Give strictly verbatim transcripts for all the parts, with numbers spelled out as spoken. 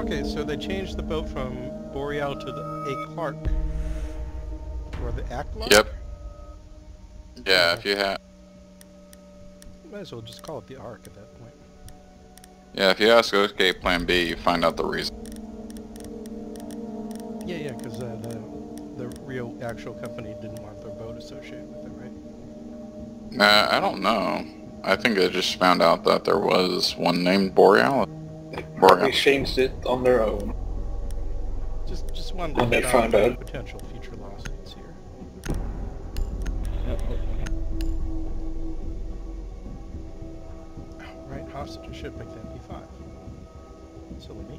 Okay, so they changed the boat from Boreal to the A. Clark. Or the Acklark? Yep. Yeah, Yeah. if you have... Might as well just call it the Ark at that point. Yeah, if you ask Escape Plan B, you find out the reason. Yeah, yeah, because uh, the, the real actual company didn't want their boat associated with it, right? Uh, I don't know. I think they just found out that there was one named Boreal. They probably Boreal. changed it on their own. Just just wanted to When they hit found on out. potential future lawsuits here. Right, hostage ship picked M P five. Silly me.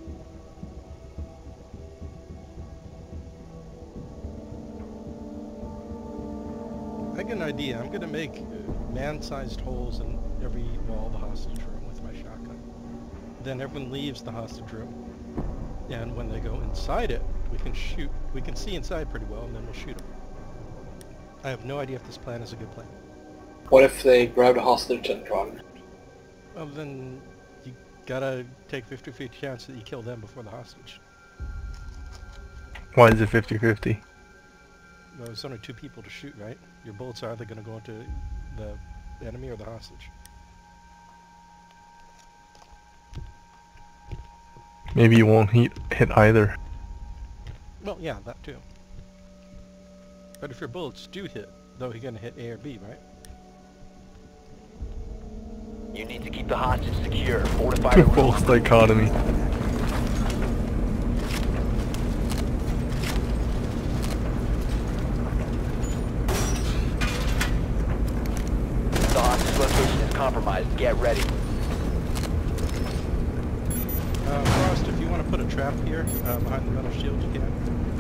I get an idea. I'm gonna make uh, man-sized holes in every wall of the hostage room with my shotgun. Then everyone leaves the hostage room, and when they go inside it, we can shoot. We can see inside pretty well, and then we'll shoot them. I have no idea if this plan is a good plan. What if they grab the hostage and run? Well, then you gotta take fifty fifty chance that you kill them before the hostage. Why is it fifty fifty? Well, there's only two people to shoot, right? Your bullets are either gonna go into the enemy or the hostage. Maybe you won't hit, hit either. Well, yeah, that too. But if your bullets do hit, though, you're gonna hit A or B, right? You need to keep the hostage secure. Fortify the room. False dichotomy. The hostage location is compromised. Get ready. Uh, Frost, if you want to put a trap here, uh, behind the metal shield, you can.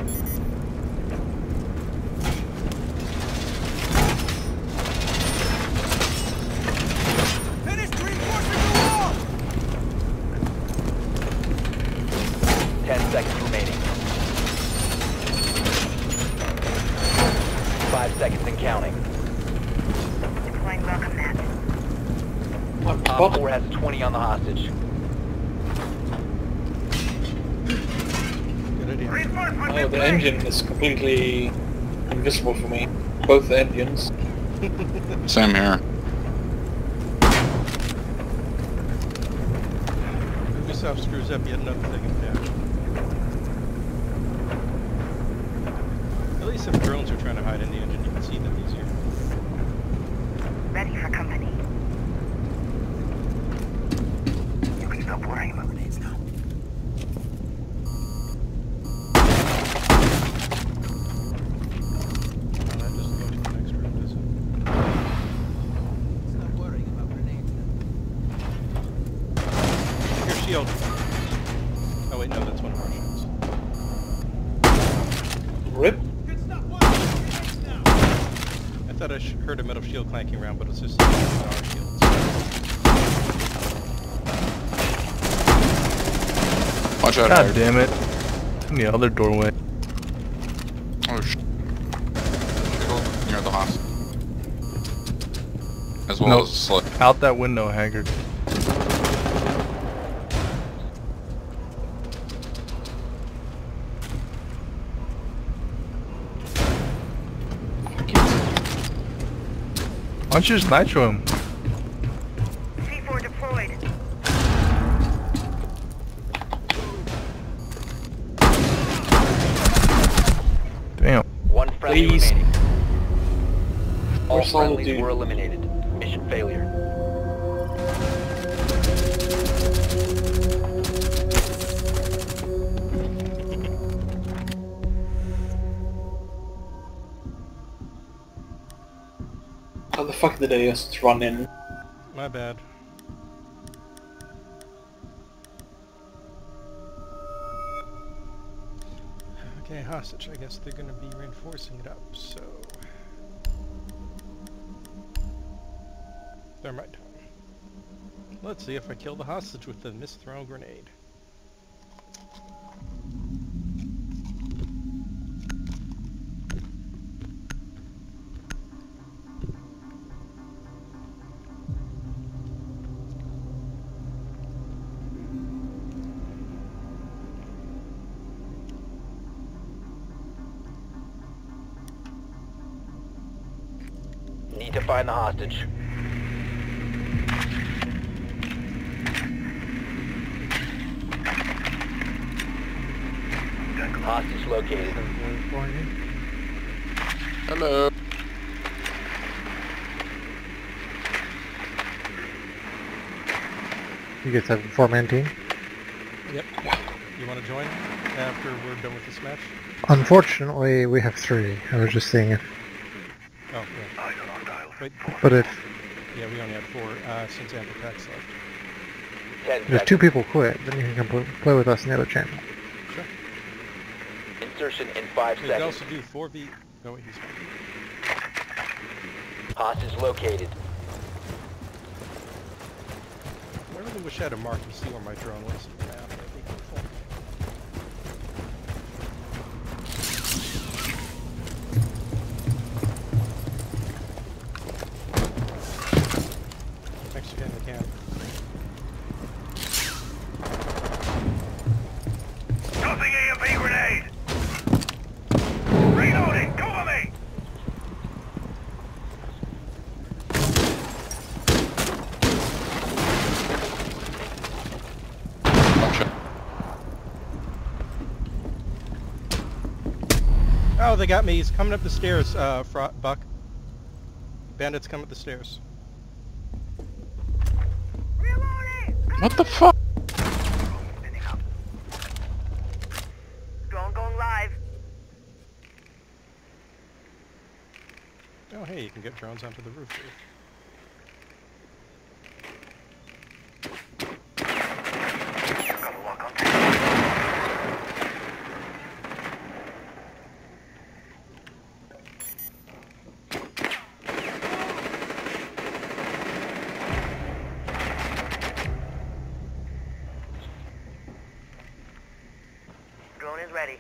Ten seconds remaining. Five seconds and counting. Deploying welcome mat. What? Op What? four has twenty on the hostage. Good idea. Oh, the engine is completely invisible for me. Both the engines. Same here. Ubisoft screws up yet another thing in patch. At least if drones are trying to hide in the engine, you can see them easier. Ready for company. You can stop worrying about grenades now. Well, that doesn't go to the next room, does it? Stop worrying about grenades now. Your shield. Oh wait, no, that's one of our shields. Rip. I thought I sh heard a metal shield clanking around, but it's just our shields. Watch out, God Howard. damn it. It's in the other doorway. Oh, sh... Near the hospital. As well Nope. as slip. Out that window, Haggard. Why don't you just nitro him? C four deployed. Damn. One friendly Please. remaining. All Or solid friendlies dude. were eliminated. Mission failure. How the fuck did they just run in? My bad. Okay, hostage. I guess they're gonna be reinforcing it up, so... Thermite time. Let's see if I kill the hostage with the misthrown grenade. need to find the hostage. Hostage located. Hello. You guys have a four-man team? Yep. You want to join after we're done with this match? Unfortunately, we have three. I was just seeing if... Oh, yeah. Wait. But if, Yeah, we only had four uh, since Amberpax left. Ten if seconds. two people quit, then you can come pl- play with us in the other channel. Sure. Insertion in five We could seconds. also do four v... No, wait, he's fine. Hostage located. I really wish I had a mark to see where my drone was in the map. That'd be helpful. Thanks for getting the cam. Tossing E M P grenade! Reloading! Cover me! Watch out. Oh, they got me. He's coming up the stairs, uh, Fro- Buck. Bandits come up the stairs. Reloading! What the fuck? Spinning up. Drone going live. Oh, hey, you can get drones onto the roof. Here. Gotta walk on that. Drone is ready.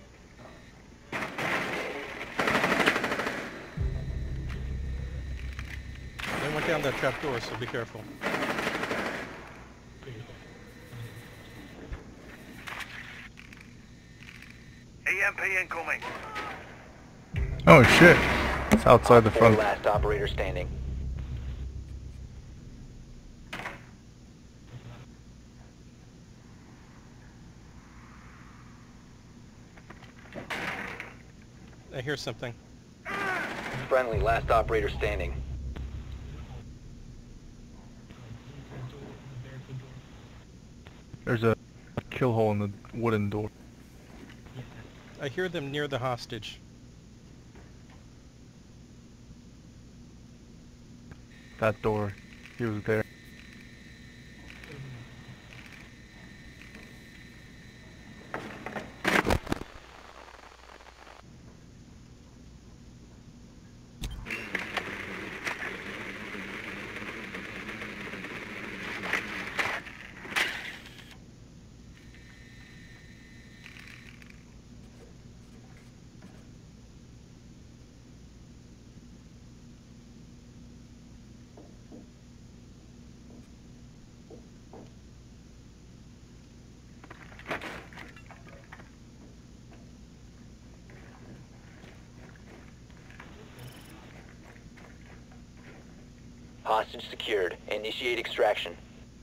They went down that trap door, so be careful. E M P incoming. Oh shit. It's outside the Four front. last operator standing. I hear something. Friendly, last operator standing. There's a kill hole in the wooden door. I hear them near the hostage. That door. He was there. Hostage secured. Initiate extraction.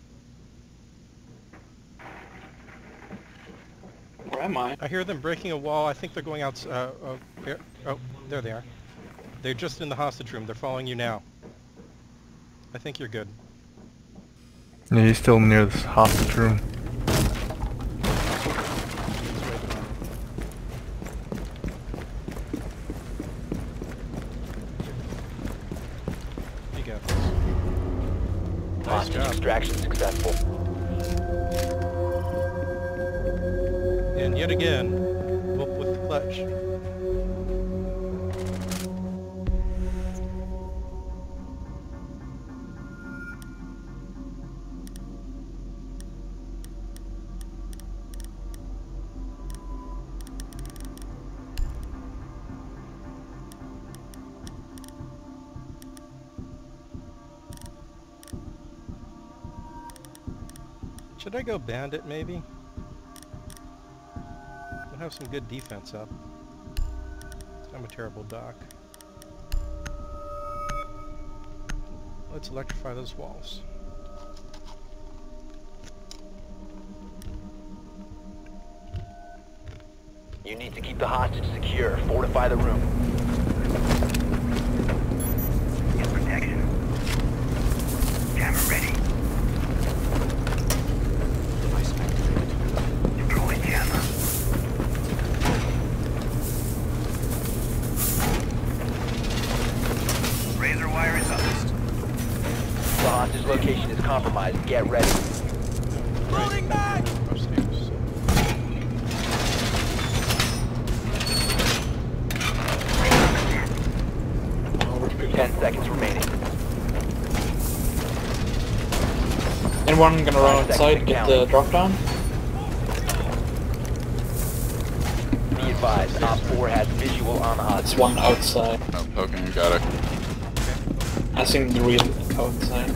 Where am I? I hear them breaking a wall. I think they're going out. Uh, oh, there, oh, there they are. They're just in the hostage room. They're following you now. I think you're good. Yeah, he's still near this hostage room. You got this. Nice Hostage job. extraction successful. And yet again, whoop with the clutch. Should I go bandit maybe? We'll have some good defense up. I'm a terrible doc. let's electrify those walls. You need to keep the hostage secure. Fortify the room. Get protection. Jammer ready. Deploy jammer. Razor wire is up. The hostage location is compromised. Get ready. Loading back! Upstairs. Ten seconds remaining. Anyone gonna run Five outside seconds and get counting. the drop down? Be advised, Op four has visual on the It's hostage. one outside. Oh, poking, got it. I think the real outside.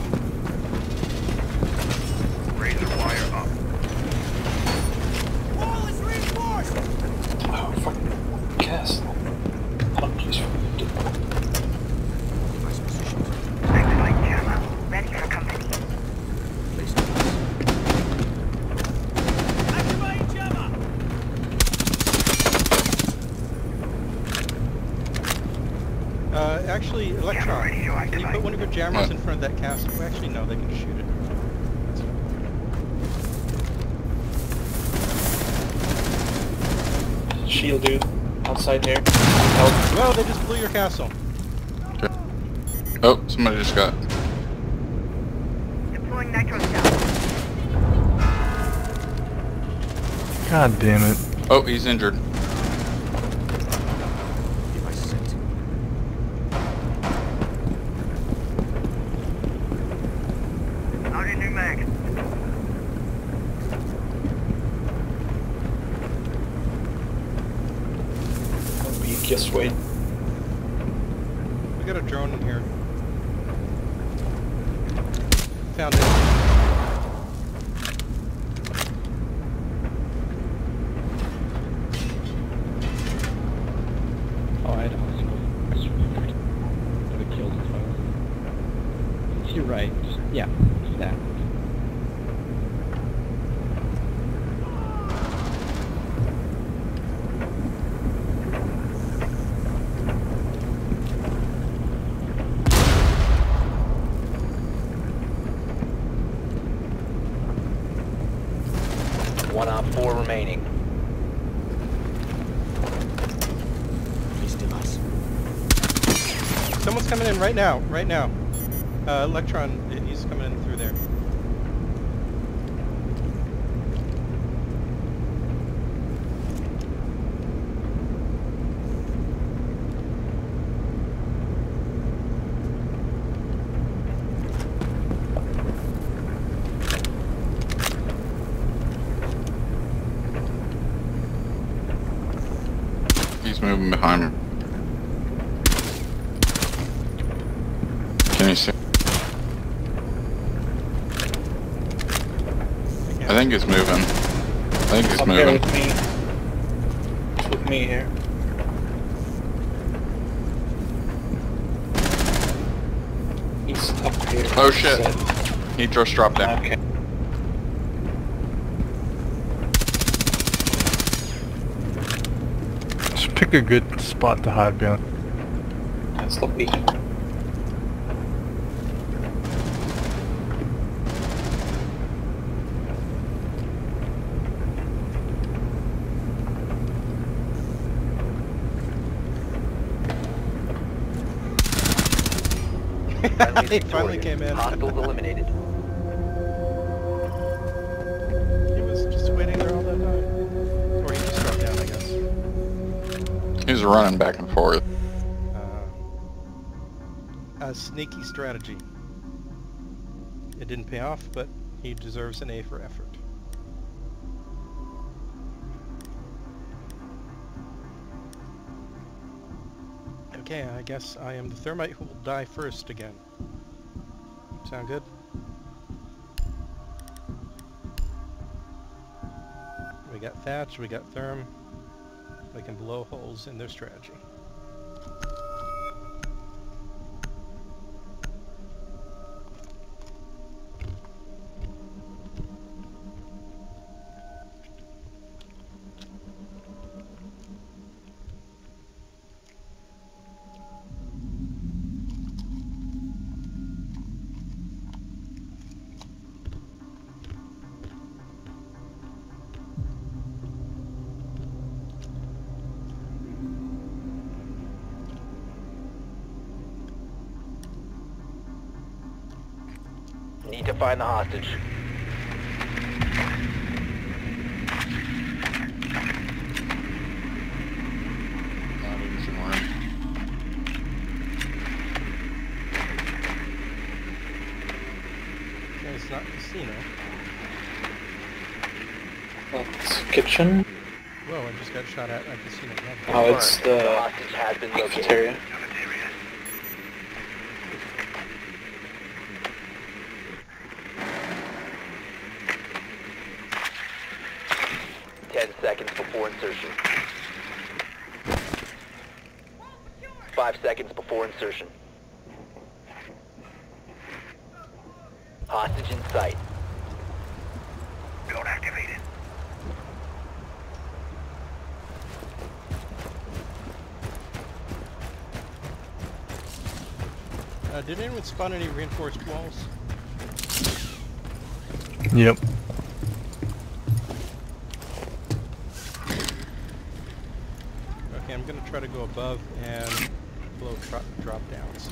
Razor wire up. Oh, fuck. Cast. Oh, jeez. Activate jammer. Ready for company. Uh, actually, Electron, ready to can you activate. put one of your jammers What? in front of that castle? Well, actually, no, they can shoot it. Shield dude. Outside here. Help. Well, they just blew your castle. Oh, somebody just got. Deploying nitro cell. God damn it. Oh, he's injured. Out in new mag. Don't be just wait. We got a drone in here. Found it. Oh, I don't know. Killed his phone. You're right. Yeah, that. One Op four remaining. Someone's coming in right now, right now. Uh, Electron, i- he's coming in through there. He's moving behind me. Can you see? I think he's moving. I think he's Up here moving. with me. It's with me here. He's up here. Oh shit. Outside. He just dropped down. Okay. Just pick a good spot to hide behind. That's the beacon. Friendly He finally came in. Hostiles eliminated. He was just waiting there all that time. Or he just dropped down, I guess. He's running back and forth. Uh, a sneaky strategy. It didn't pay off, but he deserves an A for effort. Okay, I guess I am the thermite who will die first again. Sound good? We got Thatch, we got Therm. They can blow holes in their strategy. Need to find the hostage. Not even room. Okay, it's not casino. That's kitchen. Whoa, I just got shot at at casino again. Oh, it's Confirmed. the hostage has been located. cafeteria. Ten seconds before insertion. Five seconds before insertion. Hostage in sight. Drone activated. Uh, did anyone spawn any reinforced walls? Yep. Okay, I'm gonna try to go above and blow drop, drop downs.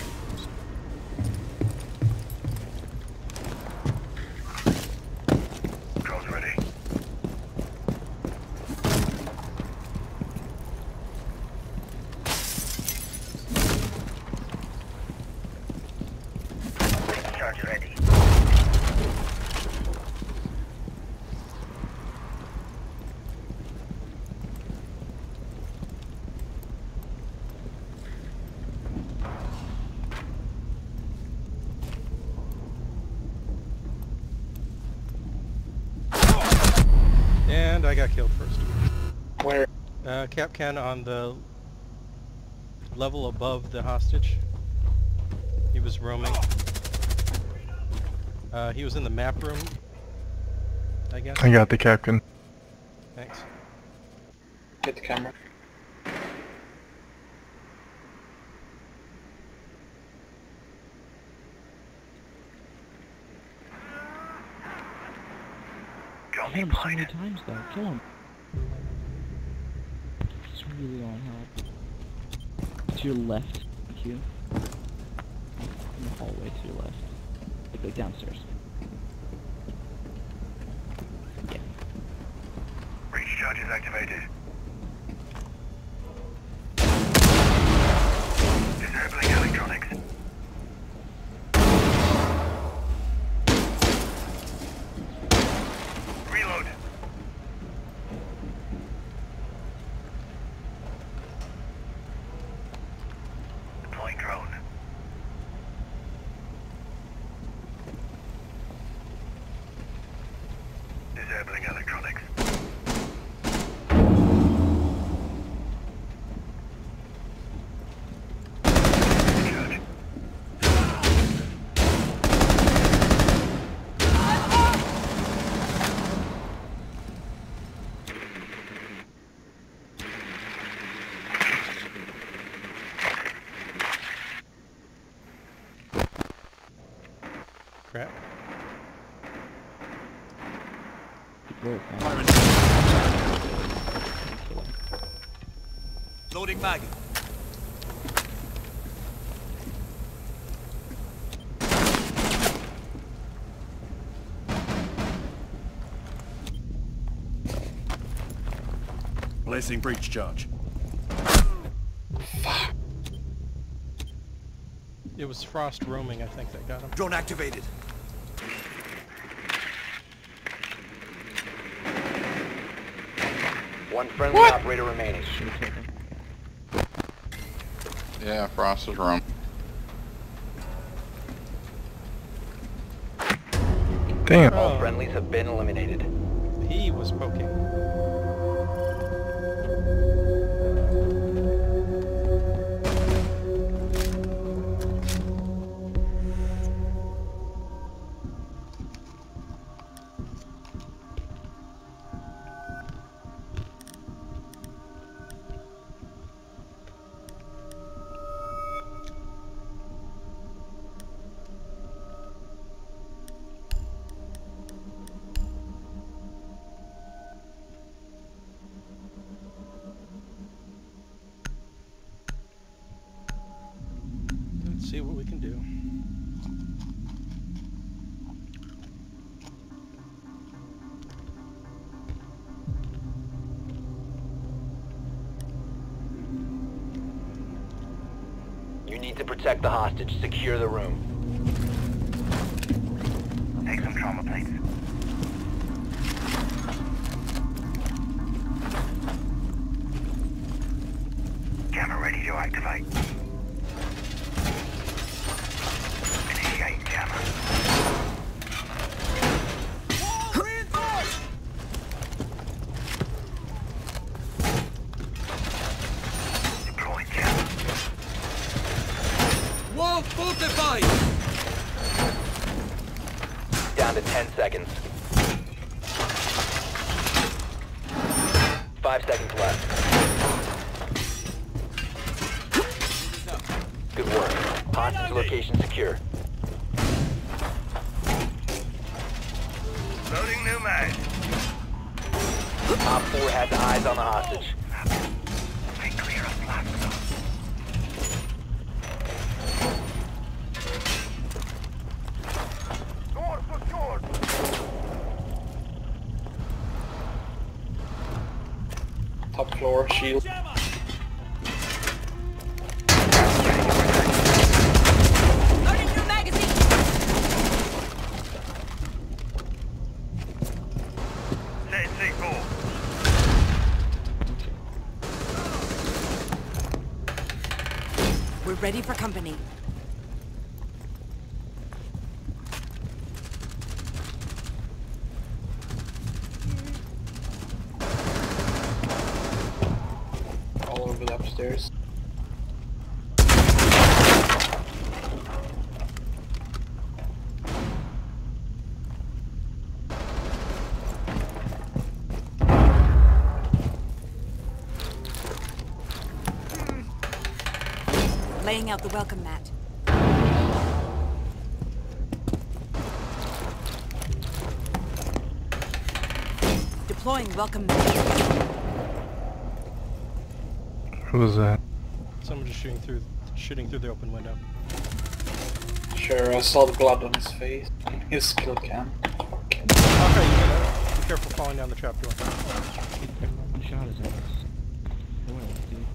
Drone's ready. Charge ready. And I got killed first. Where? Uh, Capcan on the level above the hostage. He was roaming. Uh, he was in the map room, I guess. I got the captain. Thanks. Get the camera. Drone Hit him so many deployed. times though. Kill him. It's really on help. To your left, thank you. In the hallway to your left. Like, like downstairs. Yeah. Breach charges activated. Disabling electronics. Reload. Deploying drone. Disabling electronics. Charge. Crap. Good work, man. Loading mag. Placing breach charge. It was Frost roaming, I think, that got him. Drone activated. One friendly operator remaining. Yeah, Frost is room. Damn. All Oh. friendlies have been eliminated. He was poking. Let's see what we can do. need to protect the hostage. Secure the room. Take some trauma plates. Camera ready to activate. Initiate camera. Deploying camera. Wall fortified! Down to ten seconds. Five seconds left. Good work. Hostage location secure. Loading new mag. Op four has eyes on the hostage. Stay clear of blast zone. Door secured. Top floor, shield. Loading new magazine. Set C four. We're ready for company. All over the upstairs. Laying out the welcome mat. Deploying welcome mat. Who was that? Someone just shooting through, shooting through the open window. Sure, I saw the blood on his face. His kill cam. Okay, you gotta be careful falling down the trapdoor. One shot his ass. What else, dude?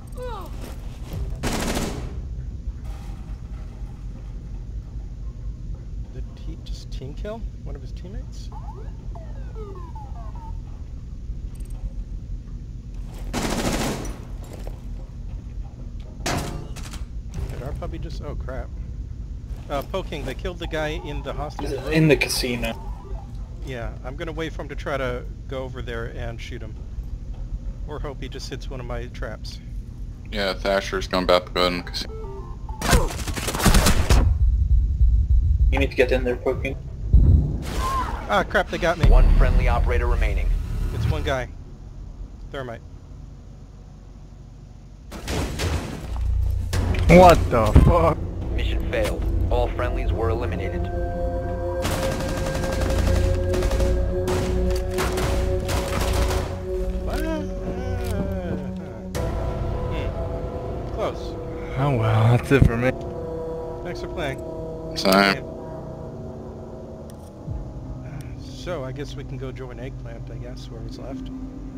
Did he just team kill one of his teammates? Did our puppy just... oh crap. Uh, poking, they killed the guy in the hostage room. In the casino. Yeah, I'm gonna wait for him to try to go over there and shoot him. Or hope he just hits one of my traps. Yeah, Thatcher's going back to go ahead and casino. You need to get in there, poking. Ah crap, they got me. One friendly operator remaining. It's one guy. Thermite. What the fuck? Mission failed. All friendlies were eliminated. What? Hmm. Close. Oh well, that's it for me. Thanks for playing. Same. So, I guess we can go join Eggplant, I guess, where was left.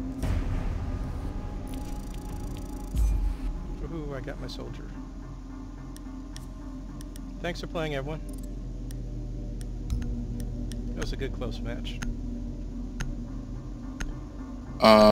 Ooh, I got my soldier. Thanks for playing, everyone. It was a good close match. Uh,